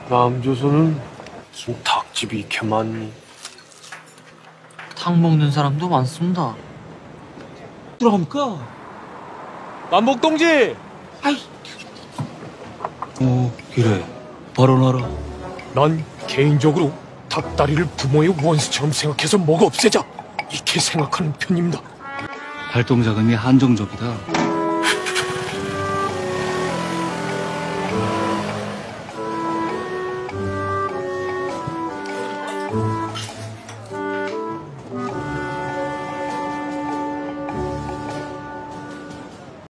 남조선은 무슨 닭집이 이렇게 많니? 닭 먹는 사람도 많습니다. 들어갑니까? 남복동지! 그래. 바로 나라. 난 개인적으로 닭다리를 부모의 원수처럼 생각해서 먹어 없애자 이렇게 생각하는 편입니다. 활동자금이 한정적이다.